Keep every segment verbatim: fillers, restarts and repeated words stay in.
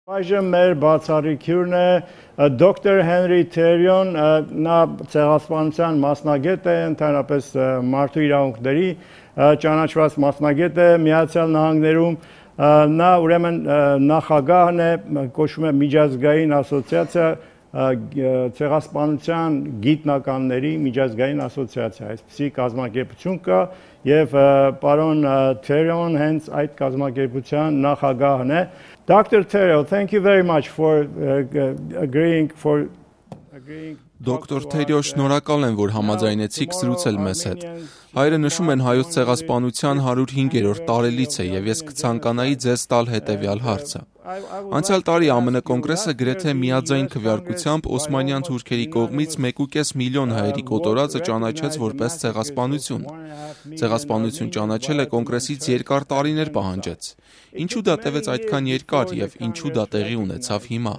Այժմ մեր բացառիկյուրն է դոկտոր Հենրի Թերիոն, նա ցեղասպանության մասնագետ է, ընդհանրապես մարդու իրավունքների ճանաչված մասնագետ է Միացյալ Նահանգներում, նա ուրեմն նախագահն է, կոչվում է միջազգային ասոցիացիա ցեղասպանության գիտնականների միջազգային ասոցիացիա, այսպիսի կազմակերպություն կա եւ պարոն Թերիոն հենց այդ կազմակերպության նախագահն է. Doctor Terrell, thank you very much for uh, agreeing for agreeing Դոկտոր Թերիո, շնորհակալ եմ, որ համաձայնեցիք զրուցել մեզ հետ։ Հայերը նշում են հայոց ցեղասպանության հարյուր հինգերորդ տարելիցը եւ ես կցանկանայի ձեզ տալ հետեւյալ հարցը։ Անցյալ տարի ԱՄՆ կոնգրեսը գրեթե միաձայն քվեարկությամբ օսմանյան թուրքերի կողմից մեկ ու կես միլիոն հայերի կոտորածը ճանաչեց որպես ցեղասպանություն։ Ցեղասպանություն ճանաչելը կոնգրեսից երկար տարիներ պահանջեց։ Ինչու դա տևեց այդքան երկար եւ ինչու դա տեղի ունեցավ հիմա։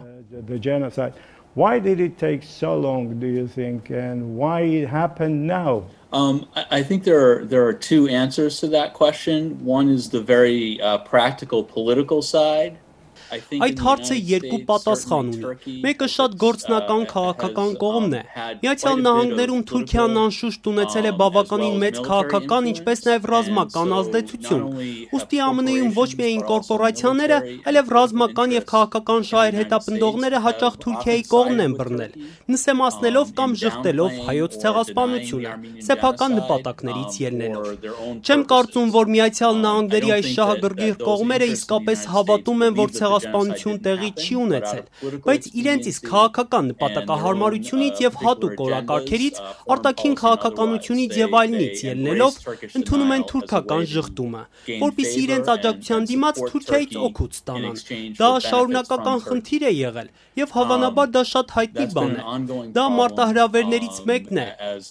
Why did it take so long, do you think, and why it happened now? Um, I, I think there are there are two answers to that question. One is the very uh, practical political side. Այդ հարցը երկու պատասխան ունի։ Մեկը շատ գործնական քաղաքական կողմն է։ Միացյալ Նահանգներում Թուրքիան անշուշտ ունեցել է բավականին մեծ քաղաքական, ինչպես նաև ռազմական ազդեցություն։ Ուստի ԱՄՆ-ում ոչ միայն կորպորացիաները, այլև ռազմական եւ քաղաքական շահեր հետապնդողները հաճախ Թուրքիայի կողմն են բռնել, նսեմացնելով կամ ժխտելով հայոց ցեղասպանությունը, սեփական նպատակներից ելնելով։ Չեմ կարծում, որ Միացյալ Նահանգների այս շահագրգիռ կողմերը իսկապես հավատում են, որ ցեղասպանություն տեղի չի ունեցել, բայց իրենց իսկ քաղաքական նպատակահարմարությունից եւ հատուկ օրակարգերից, արտաքին քաղաքականությունից եւ այլնից ելնելով ընդունում են թուրքական ժխտումը, որպեսզի իրենց աջակցության դիմաց Թուրքիայից օգուտ ստանան։ Դա շարունակական խնդիր է եղել եւ հավանաբար դա շատ հայտնի բան է։ Դա մարտահրավերներից մեկն է։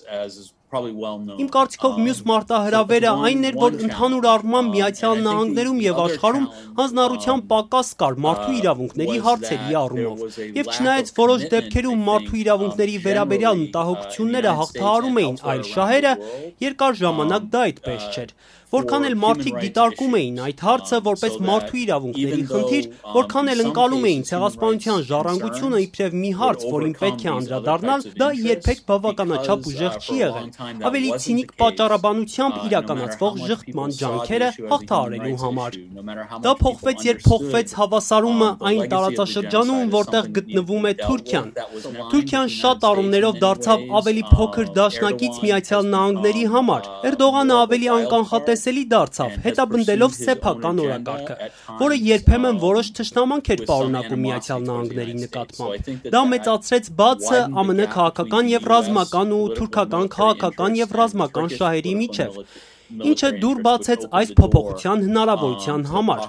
Իմ կարծիքով մյուս մարտահրավերը այն էր, որ ընդհանուր առմամբ Միացյալ Նահանգներում եւ աշխարհում հանձնառության պակաս կար մարդու իրավունքների հարցերի առումով։ Եվ չնայած որոշ դեպքերում մարդու իրավունքների վերաբերյալ մտահոգությունները հաղթահարում էին այլ շահերը, երկար ժամանակ դա այդպես չէր։ Որքան էլ մարդիկ դիտարկում էին այդ հարցը որպես մարդու իրավունքների խնդիր, որքան էլ ընկալում էին ցեղասպանության ժառանգությունը իբրև մի հարց, որին պետք է անդրադառնալ, դա երբեք բավականաչափ ուժեղ չի եղել։ Ավելի ցինիկ պատճառաբանությամբ իրականացվող ժխտման ջանքերը հաղթահարելու համար։ Դա փոխվեց, երբ փոխվեց հավասարումը այն տարածաշրջանում, որտեղ գտնվում է Թուրքիան։ Թուրքիան շատ առումներով դարձավ ավելի փոքր դաշնակից Միացյալ Նահանգների համար։ Էրդողանը ավելի անկանխատես դարձավ, հետապնդելով սեփական օրակարգը, որը երբեմն որոշ թշնամանք էր պարունակում Միացյալ Նահանգների նկատմամբ։ Դա մեծացրեց բացը ԱՄՆ քաղաքական եւ ռազմական ու թուրքական քաղաքական եւ ռազմական շահերի միջև, ինչը դուր բացեց այս փոփոխության հնարավորության համար։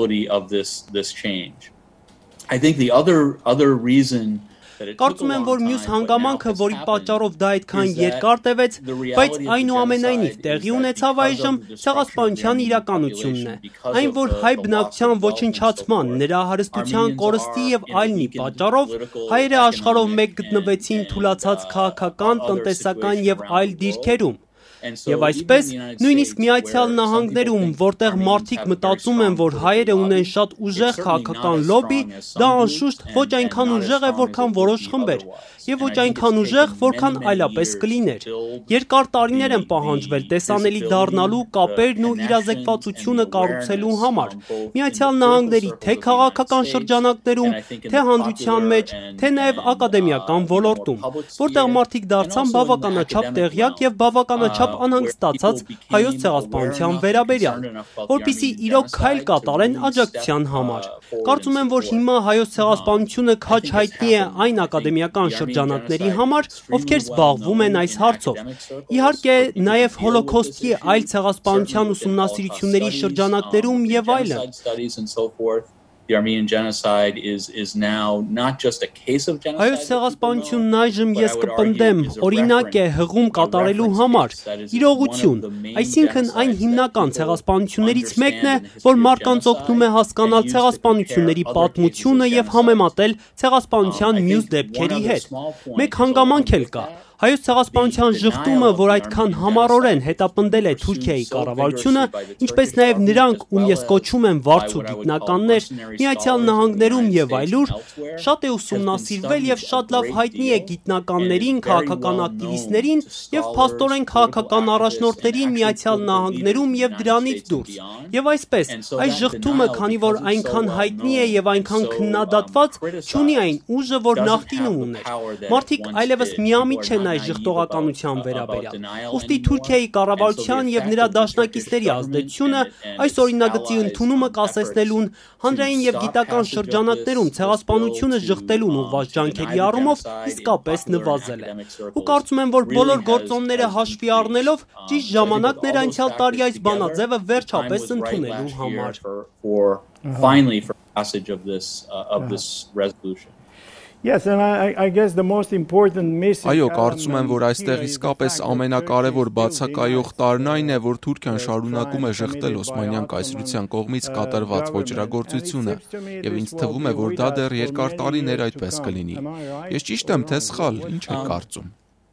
I think the other other reason Կարծում եմ, որ մյուս հանգամանքը, որի պատճառով դա այդքան երկար տևեց, բայց այնուամենայնիվ տեղի ունեցավ այժմ ցեղասպանության իրականությունն է։ Այն, որ հայ բնակչության ոչնչացման, նրա հարստության կորստի եւ այլնի պատճառով հայերը աշխարհով մեկ գտնվեցին թուլացած քաղաքական, տնտեսական եւ այլ դիրքերում։ Եվ այսպես, նույնիսկ Միացյալ Նահանգներում, որտեղ մարդիկ մտածում են, որ հայերը ունեն շատ ուժեղ քաղաքական լոբի, դա անշուշտ ոչ այնքան ուժեղ է, որքան որոշ խմբեր, եւ ոչ այնքան ուժեղ, որքան այլապես կլիներ։ Երկար տարիներ են պահանջվել տեսանելի դառնալու կապերն ու իրազեկվածությունը կառուցելու համար։ Միացյալ Նահանգների թե քաղաքական շրջանակներում, թե հանրության մեջ, թե նաեւ ակադեմիական ոլորտում, որտեղ մարդիկ դարձան բավականաչափ տեղյակ եւ բավականաչափ անհանգստացած հայոց ցեղասպանության վերաբերյալ, որպեսզի իրոք քայլ կատարեն աջակցության համար։ Կարծում եմ, որ հիմա հայոց ցեղասպանությունը քաչ հայտնի է այն ակադեմիական շրջանակների համար, ովքեր զբաղվում են այս հարցով։ Իհարկե, նաև հոլոքոստի այլ ցեղասպանության ուսումնասիրությունների շրջանակներում եւ այլն։ The Armenian genocide is is now not just a case of genocide. Հայոց ցեղասպանությունն այժմ ես կպնդեմ, օրինակ է հղում կատարելու համար, իրողություն, այսինքն այն հիմնական ցեղասպանություններից մեկն է, որ մարդկանց օգնում է հասկանալ ցեղասպանությունների պատմությունը եւ համեմատել ցեղասպանության մյուս դեպքերի հետ։ Մեկ հանգամանք էլ կա։ Հայոց ցեղասպանության ժխտումը, որ այդքան համառորեն հետապնդել է Թուրքիայի կառավարությունը, ինչպես նաև նրանք, ում ես կոչում եմ վարձու գիտնականներ, Միացյալ Նահանգներում եւ այլուր, շատ է ուսումնասիրվել եւ շատ լավ հայտնի է գիտնականներին, քաղաքական ակտիվիստներին եւ փաստորեն քաղաքական առաջնորդներին Միացյալ Նահանգներում եւ դրանից դուրս։ Եվ այսպես, այս ժխտումը, քանի որ այնքան հայտնի է եւ այնքան քննադատված, չունի այն ուժը, որ նախկինում ուներ։ Մարդիկ այլևս միամիտ չեն այս ժխտողականության վերաբերյալ։ Ուստի Թուրքիայի կառավարության եւ նրա դաշնակիցների ազդեցությունը այս օրինագծի ընդունումը կասեցնելուն, հանրային եւ գիտական շրջանակներում ցեղասպանությունը ժխտելուն ուղղված ջանքերի առումով իսկապես նվազել է։ Ու կարծում եմ, որ բոլոր գործոնները հաշվի առնելով ճիշտ ժամանակն էր անցյալ տարի այս բանաձևը վերջապես ընդունելու համար։ Finally for passage of this uh, of this resolution. Yes, and I, I guess the most important message. Այո, կարծում եմ, որ այստեղ իսկապես ամենակարևոր բացակայող տարրն այն է, որ Թուրքիան շարունակում է ժխտել Օսմանյան կայսրության կողմից կատարված ոճրագործությունը, եւ ինձ թվում է, որ դա դեռ երկար տարիներ այդպես կլինի։ Ես ճիշտ եմ, թե սխալ, ինչ եք կարծում։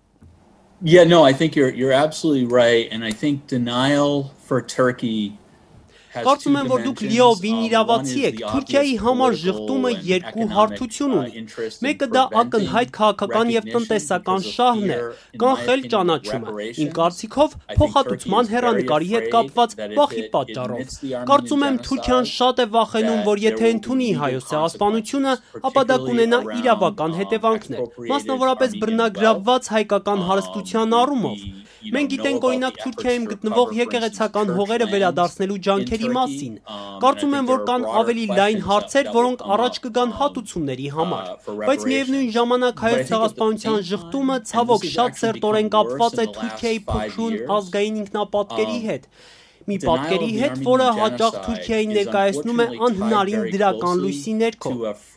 Yeah, no, I think you're you're absolutely right, and I think denial for Turkey. Կարծում եմ, որ դուք լիովին իրավացի եք, Թուրքիայի համար ժխտումը երկու հարթություն ունի։ Մեկը դա ակնհայտ քաղաքական եւ տնտեսական շահն է, կանխել ճանաչումը։ Իմ կարծիքով փոխհատուցման հեռանկարի հետ կապված վախի պատճառով։ Կարծում եմ Թուրքիան շատ է վախենում, որ եթե ընդունի հայոց ցեղասպանությունը, ապա դա կունենա իրավական հետևանքներ, մասնավորապես բռնագրավված հայկական հարստության առումով։ Մենք գիտենք օրինակ Թուրքիայում գտնվող եկեղեցական հողերը վերադարձնելու ջանքերի մասին։ Կարծում եմ, որ կան ավելի լայն հարցեր, որոնք առաջ կգան հատուցումների համար։ Բայց միևնույն ժամանակ հայոց ցեղասպանության ժխտումը ցավոք շատ սերտորեն կապված է Թուրքիայի փոքրուն ազգային ինքնապատկերի հետ։ Մի պատկերի հետ, որը հաճախ Թուրքիային ներկայացնում է անհնարին դրական լույսի ներքո։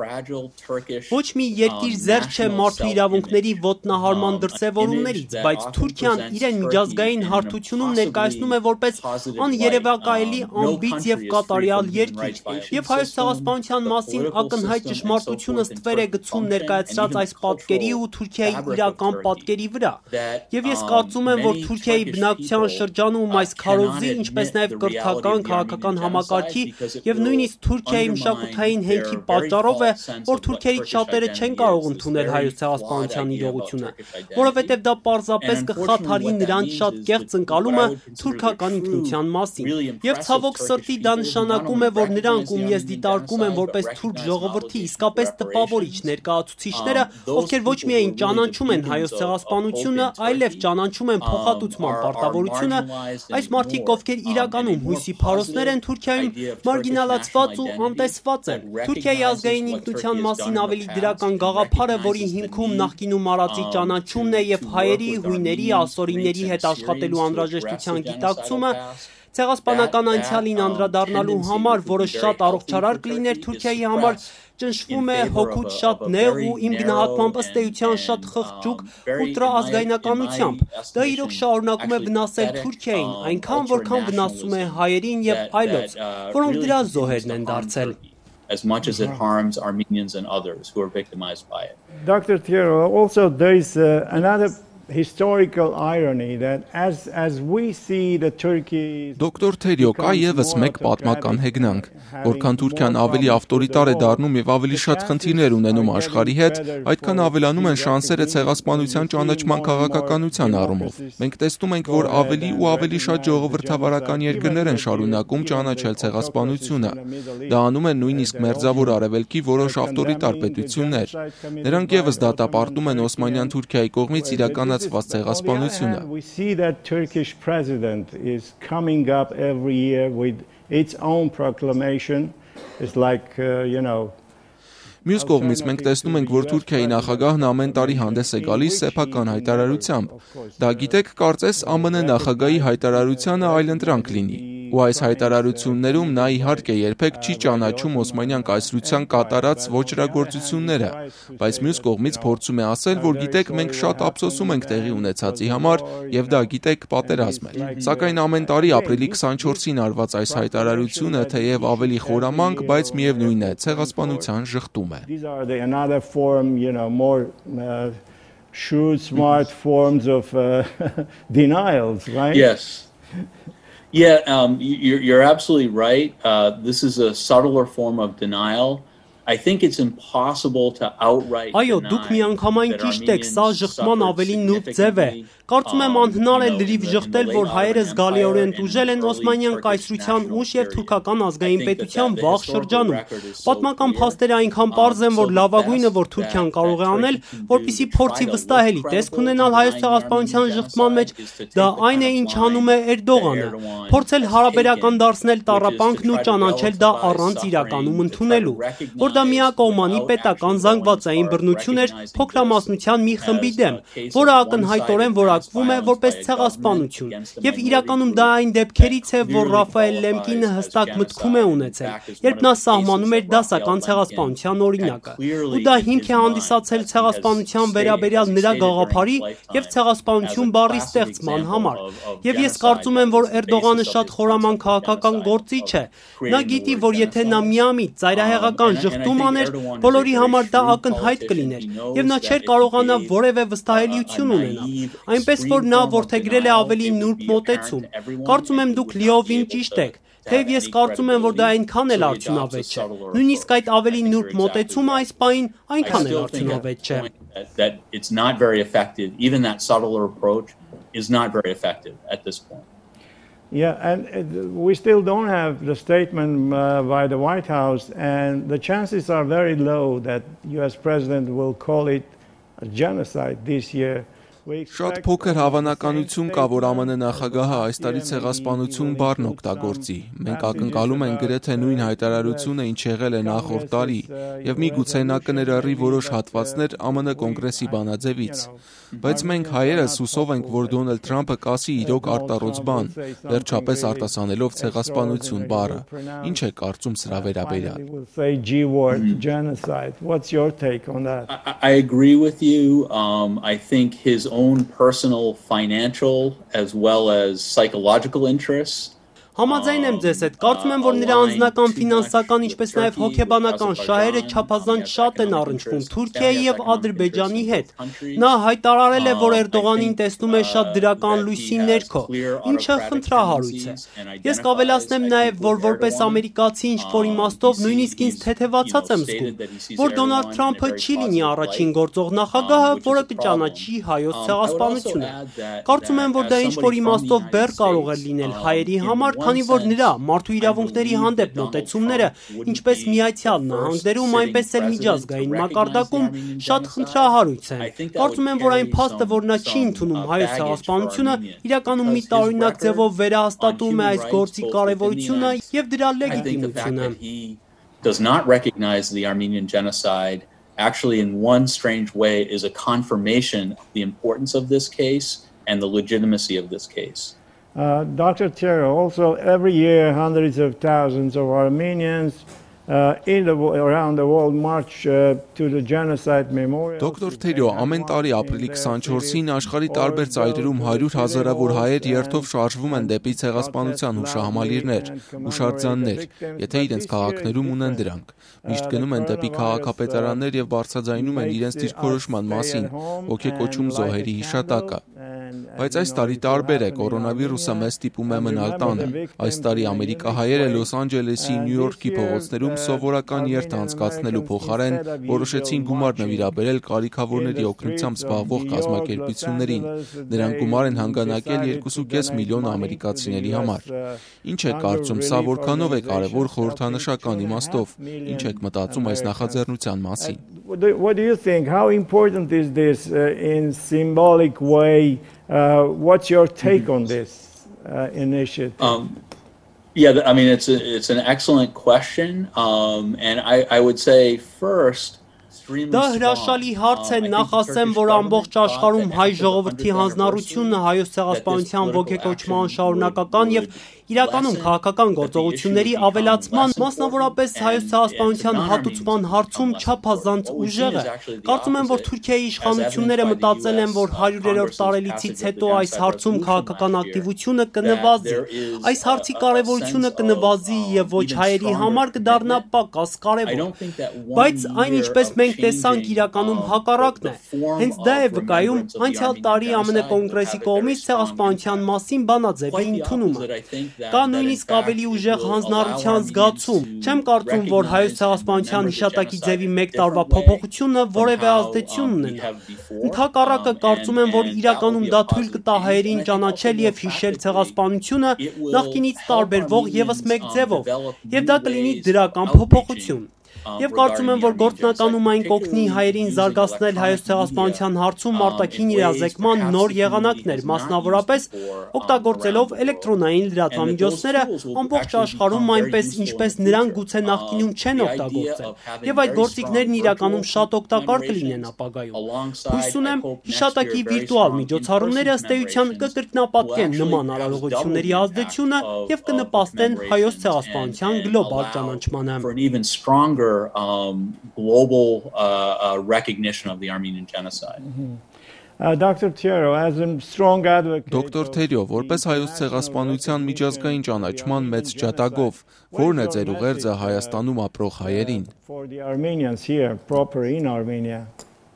Ոչ մի երկիր զերծ չէ մարդու իրավունքների ոտնահարման դրսևորումներից, բայց Թուրքիան իրեն միջազգային հարթությունում ներկայացնում է որպես աներևակայելի անբիծ եւ կատարյալ երկիր։ Եվ հայոց ցեղասպանության մասին ակնհայտ ճշմարտությունը ստվեր է գցում ներկայացրած այս պատկերի ու Թուրքիայի իրական պատկերի վրա։ Եվ ես կարծում եմ, որ Թուրքիայի բնակչության շրջանում այս քարոզի, ինչպես նաև կրթական, քաղաքական համակարգի եւ նույնիսկ Թուրքիայի մշակութային հենքի պատճառով է, որ թուրքերից շատերը չեն կարող ընդունել հայոց ցեղասպանության իրողությունը, որովհետեւ դա պարզապես կխաթարի նրանց շատ կեղծ ընկալումը թուրքական ինքնության մասին։ Եվ ցավոք սրտի դա նշանակում է, որ նրանք, ում ես դիտարկում եմ որպես թուրք ժողովրդի իսկապես տպավորիչ ներկայացուցիչները, ովքեր ոչ միայն ճանաչում են հայոց ցեղասպանությունը, այլև ճանաչում են փոխհատուցման պարտավորությունը, այս մարդիկ, ովքեր իրականում հույսի փարոսներ են Թուրքիայում, մարգինալացված ու անտեսված են։ Թուրքիայի ազգային ինքնության մասին ավելի դրական գաղափարը, որի հիմքում նախկինում արածի ճանաչումն է եւ հայերի, հույների, ասորիների հետ աշխատելու անհրաժեշտության գիտակցումը, ցեղասպանական անցյալին անդրադառնալու համար, որը շատ առողջարար կլիներ Թուրքիայի համար, ճնշվում է հոգուց շատ նեղ ու իմ գնահատմամբ ըստ էության շատ խղճուկ ուլտրաազգայնականությամբ։ Դա իրոք շարունակում է վնասել Թուրքիային, այնքան որքան վնասում է հայերին եւ այլոց, որոնք դրա զոհերն են դարձել։ As much as it harms Armenians and others who are victimized by it. Doctor Thiero, also there is uh, another historical irony that as as we see the Turkey Դոկտոր Թերիո, կա եւս մեկ պատմական հեգնանք, որքան Թուրքիան ավելի ավտորիտար է դառնում եւ ավելի շատ խնդիրներ ունենում աշխարհի հետ, այդքան ավելանում են շանսերը ցեղասպանության ճանաչման քաղաքականության առումով։ Մենք տեսնում ենք, որ ավելի ու ավելի շատ ժողովրդավարական երկրներ են շարունակում ճանաչել ցեղասպանությունը։ Դա անում են նույնիսկ Մերձավոր Արևելքի որոշ ավտորիտար պետություններ։ Նրանք եւս դատապարտում են Օսմանյան Թուրքիայի կողմից իրական we see that Turkish president is coming up every year with its own proclamation. It's like, uh, you know, Մյուս կողմից մենք տեսնում ենք, որ Թուրքիայի նախագահն ամեն տարի հանդես է գալիս սեփական հայտարարությամբ։ Դա գիտեք, կարծես Α M N նախագահի հայտարարությանը այլընտրանք լինի։ Ու այս հայտարարություններում նա իհարկե երբեք չի ճանաչում Օսմանյան կայսրության կատարած ոճրագործությունները, բայց մյուս կողմից փորձում է ասել, որ գիտեք, մենք շատ ափսոսում ենք տեղի ունեցածի համար, եւ դա գիտեք պատերազմ էր։ Սակայն ամեն տարի ապրիլի քսանչորսին արված այս հայտարարությունը թեև ավելի խորամանկ, բայց միևնույն է, ցեղասպանության ժխտում է։ These are the another form, you know, more uh, shrewd, smart forms of uh, denials, right? Yes. Yeah, um, you're, you're absolutely right. Uh, this is a subtler form of denial. I think it's impossible to outright Այո, դուք միանգամայն ճիշտ եք, սա ժխտման ավելի նուրբ ձև է։ Կարծում եմ անհնար է լրիվ ժխտել, որ հայերը զգալիորեն տուժել են Օսմանյան կայսրության ուժ եւ թուրքական ազգային պետության վաղ շրջանում։ Պատմական փաստերը այնքան պարզ են, որ լավագույնը, որ Թուրքիան կարող է անել, որպեսզի փորձի վստահելի տեսք ունենալ հայոց ցեղասպանության ժխտման մեջ, դա այն է, ինչ անում է Էրդողանը։ Փորձել հարաբերական դարձնել տառապանքն ու ճանաչել դա առանց իրականում ընդունելու, որ դա միակողմանի պետական զանգվածային բռնություն էր փոքրամասնության մի խմբի դեմ, որը ակնհայտորեն որակվում է որպես ցեղասպանություն, եւ իրականում դա այն դեպքերից է, որ Ռաֆայել Լեմկինը հստակ մտքում է ունեցել, երբ նա սահմանում էր դասական ցեղասպանության օրինակը, ու դա հիմք է հանդիսացել ցեղասպանության վերաբերյալ նրա գաղափարի եւ ցեղասպանություն բառի ստեղծման համար։ Եվ ես կարծում եմ, որ Էրդողանը շատ խորաման քաղաքական գործիչ է։ Նա գիտի, որ եթե նա միամիտ ծայրահեղական ժխտում աներ, բոլորի համար դա ակնհայտ կլիներ, եւ նա չէր կարողանա որևէ վստահելիություն ունենալ։ Այնպես որ նա որդեգրել է ավելի նուրբ մոտեցում։ Կարծում եմ դուք լիովին ճիշտ եք, թեև ես կարծում եմ, որ դա այնքան էլ արդյունավետ չէ։ Նույնիսկ այդ ավելի նուրբ մոտեցումը այս պահին այնքան էլ արդյունավետ չէ։ That it's not very effective. Even that subtler approach is not very effective at this point. Yeah, and uh, we still don't have the statement uh, by the White House, and the chances are very low that U S President will call it a genocide this year. Շատ փոքր հավանականություն կա, որ ԱՄՆ նախագահը այս տարի ցեղասպանություն բառն օգտագործի։ Մենք ակնկալում ենք գրեթե նույն հայտարարությունը, ինչ եղել է նախորդ տարի, եւ միգուցե նա կներառի որոշ հատվածներ ԱՄՆ կոնգրեսի բանաձևից։ Բայց մենք հայերս հուսով ենք, որ Դոնալդ Թրամփը կասի իրոք արտառոց բան, վերջապես արտասանելով ցեղասպանություն բառը։ Ինչ է կարծում սրա վերաբերյալ։ What's your take on that? I, I agree with you. Um, I think his own personal financial as well as psychological interests Համաձայն եմ ձեզ հետ, կարծում եմ, որ նրա անձնական ֆինանսական, ինչպես նաև հոգեբանական շահերը չափազանց շատ են առնչվում Թուրքիայի եւ Ադրբեջանի հետ։ Նա հայտարարել է, որ Էրդողանին տեսնում է շատ դրական լույսի ներքո, ինչը խնդրահարույց է։ Ես կավելացնեմ նաև, որ որպես ամերիկացի ինչ-որ իմաստով նույնիսկ ինձ թեթևացած եմ զգում, որ Դոնալդ Թրամփը չի լինի առաջին գործող նախագահը, որը կճանաչի հայոց ցեղասպանությունը։ Կարծում եմ, որ դա ինչ-որ իմաստով բեռ կարող է լինել հայերի համար, քանի որ նրա մարդու իրավունքների հանդեպ մոտեցումները, ինչպես Միացյալ Նահանգներում, այնպես էլ միջազգային մակարդակում շատ խնդրահարույց են։ Կարծում եմ, որ այն փաստը, որ նա չի ընդունում հայոց ցեղասպանությունը, իրականում մի տարօրինակ ձևով վերահաստատում է այս գործի կարևորությունը եւ դրա լեգիտիմությունը։ Does not recognize the Armenian genocide actually in one strange way is a confirmation of the importance of this case and the legitimacy of this case. Uh, Doctor Thierry, also every year hundreds of thousands of Armenians uh, in the, around the world march uh, to the genocide memorial. Դոկտոր Թերյո, ամեն տարի ապրիլի քսանչորսին աշխարհի տարբեր ծայրերում հարյուր հազարավոր հայեր երթով շարժվում են դեպի ցեղասպանության հուշահամալիրներ, հուշարձաններ, եթե իրենց քաղաքներում ունեն դրանք։ Միշտ գնում են դեպի քաղաքապետարաններ եւ բարձրաձայնում են իրենց դիրքորոշման մասին, ոգեկոչում զոհերի հիշատակը։ Բայց այս տարի տարբեր է, կորոնավիրուսը մեզ ստիպում է մնալ տանը։ Այս տարի ամերիկահայերը Լոս Անջելեսի, Նյու Յորքի փողոցներում սովորական երթ անցկացնելու փոխարեն որոշեցին գումար նվիրաբերել կարիքավորների օգնությամբ զբաղվող կազմակերպություններին։ Նրանք գումար են հանգանակել երկուսուկես միլիոն ամերիկացիների համար։ Ինչ եք կարծում, սա որքանով է կարևոր խորհրդանշական իմաստով։ Ինչ եք մտածում այս նախաձեռնության մասին։ What do you think? How important is this uh, in symbolic way? Uh, what's your take on this uh, initiative? Um, yeah, I mean, it's a, it's an excellent question, um, and I, I would say first. Դա հրաշալի հարց է, նախ ասեմ, որ ամբողջ աշխարհում հայ ժողովրդի հանձնառությունը հայոց ցեղասպանության ոգեկոչման շարունակական եւ իրականում քաղաքական գործողությունների ավելացման, մասնավորապես հայոց ցեղասպանության հատուցման հարցում չափազանց ուժեղ է։ Կարծում եմ, որ Թուրքիայի իշխանությունները մտածել են, որ հարյուրերորդ տարելիցից հետո այս հարցում քաղաքական ակտիվությունը կնվազի։ Այս հարցի կարևորությունը կնվազի եւ ոչ հայերի համար կդառնա պակաս կարևոր։ Բայց այն ինչպես մենք տեսանք իրականում հակառակն է։ Հենց դա է վկայում անցյալ տարի ԱՄՆ կոնգրեսի կողմից ցեղասպանության մասին բանաձևի ընդունումը։ Կա նույնիսկ ավելի ուժեղ հանձնառության զգացում։ Չեմ կարծում, որ հայոց ցեղասպանության հիշատակի ձևի մեկ տարվա փոփոխությունը որևէ ազդեցություն ունենա։ Ընդհակառակը կարծում եմ, որ իրականում դա թույլ կտա հայերին ճանաչել եւ հիշել ցեղասպանությունը նախկինից տարբերվող եւս մեկ ձևով, եւ դա կլինի դրական փոփոխություն։ Եվ կարծում եմ, որ գործնականում այն կօգնի հայերին զարգացնել հայոց ցեղասպանության հարցում արտաքին իրազեկման նոր եղանակներ, մասնավորապես օգտագործելով էլեկտրոնային լրատվամիջոցները ամբողջ աշխարհում այնպես, ինչպես նրանք գուցե նախկինում չեն օգտագործել, եւ այդ գործիքներն իրականում շատ օգտակար կլինեն ապագայում։ Հույս ունեմ, հիշատակի վիրտուալ միջոցառումները ըստ էության կկրկնապատկեն նման արարողությունների ազդեցությունը եւ կնպաստեն հայոց ցեղասպանության գլոբալ ճանաչմանը։ Um, global uh, uh, recognition of the Armenian genocide. Mm-hmm. Uh, Doctor Thierry, as a strong advocate. Դոկտոր Թերյո, որպես հայոց ցեղասպանության միջազգային ճանաչման մեծ ջատագով, ո՞րն է ձեր ուղերձը Հայաստանում ապրող հայերին։ For the Armenians here, proper in Armenia.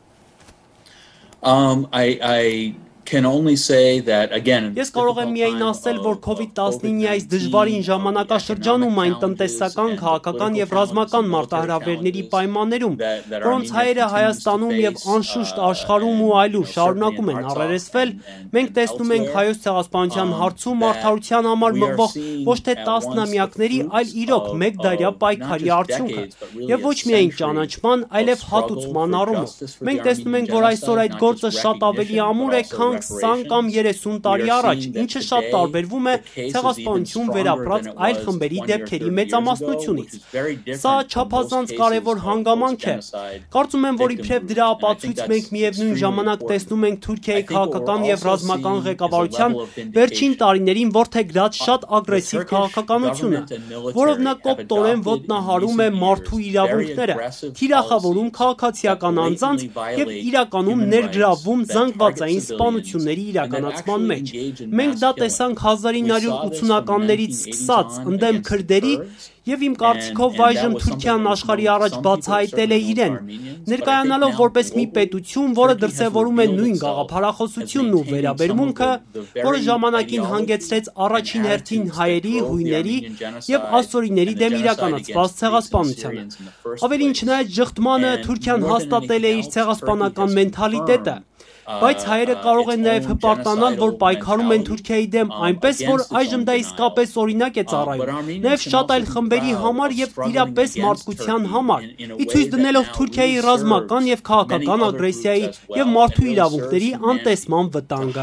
Um, I, I can only say that again. Ես կարող եմ միայն ասել, որ COVID տասնինի այս դժվարին ժամանակաշրջանում այն տնտեսական, քաղաքական եւ ռազմական մարտահրավերների պայմաններում, որոնց հայերը Հայաստանում եւ անշուշտ աշխարհում ու այլուր շարունակում են առերեսվել, մենք տեսնում ենք հայոց ցեղասպանության հարցում արդարության համար մղվող ոչ թե տասնամյակների, այլ իրոք մեկ դարյա պայքարի արդյունքը, եւ ոչ միայն ճանաչման, այլև հատուցման առումով։ Մենք տեսնում ենք, որ այսօր այդ գործը շատ ավելի ամուր է, քան քսան կամ երեսուն տարի առաջ, ինչը շատ տարբերվում է ցեղասպանություն վերապրած այլ խմբերի դեպքերի մեծամասնությունից։ Սա չափազանց կարևոր հանգամանք է։ Կարծում եմ, որ իբրև դրա ապացույց մենք միևնույն ժամանակ տեսնում ենք Թուրքիայի քաղաքական եւ ռազմական ղեկավարության վերջին տարիներին որդեգրած շատ ագրեսիվ քաղաքականությունը, որով նա կոպտորեն ոտնահարում է մարդու իրավունքները, թիրախավորում քաղաքացիական անձանց եւ իրականում ներգրավում զանգվածային սպանությունների իրականացման մեջ։ Մենք դա տեսանք հազար ինը հարյուր ութսունականներից սկսած ընդդեմ քրդերի եւ իմ կարծիքով այժմ Թուրքիան աշխարհի առաջ բացահայտել է իրեն, ներկայանալով որպես մի պետություն, որը դրսևորում է նույն գաղափարախոսությունն ու վերաբերմունքը, որը ժամանակին հանգեցրեց առաջին հերթին հայերի, հույների եւ ասորիների դեմ իրականացված ցեղասպանությանը։ Ավելին, չնայած ժխտմանը, Թուրքիան հաստատել է իր ցեղասպանական մենթալիտետը, բայց հայերը կարող են նաև հպարտանալ, որ պայքարում են Թուրքիայի դեմ այնպես, որ այժմ դա իսկապես օրինակ է ծառայում, նաև շատ այլ խմբերի համար եւ իրապես մարդկության համար, ի ցույց դնելով Թուրքիայի ռազմական եւ քաղաքական ագրեսիայի եւ մարդու իրավունքների անտեսման վտանգը։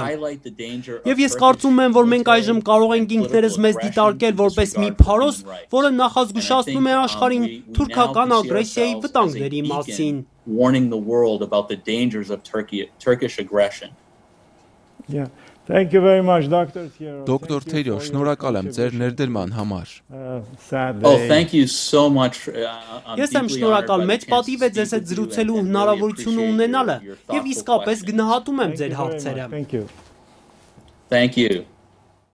Եվ ես կարծում եմ, որ մենք այժմ կարող ենք ինքներս մեզ դիտարկել որպես մի փարոս, որը նախազգուշացնում է աշխարհին թուրքական ագրեսիայի վտանգների մասին։ Warning the world about the dangers of Turkey, Turkish aggression. Yeah. Thank you very much, Doctor Thierry. Դոկտոր Թերյո, շնորհակալ եմ ձեր ներդրման համար։ Oh, thank you so much. Ես եմ շնորհակալ, մեծ պատիվ է ձեզ հետ զրուցելու հնարավորությունը ունենալը եւ իսկապես գնահատում եմ ձեր հարցերը։ Thank you. Thank you.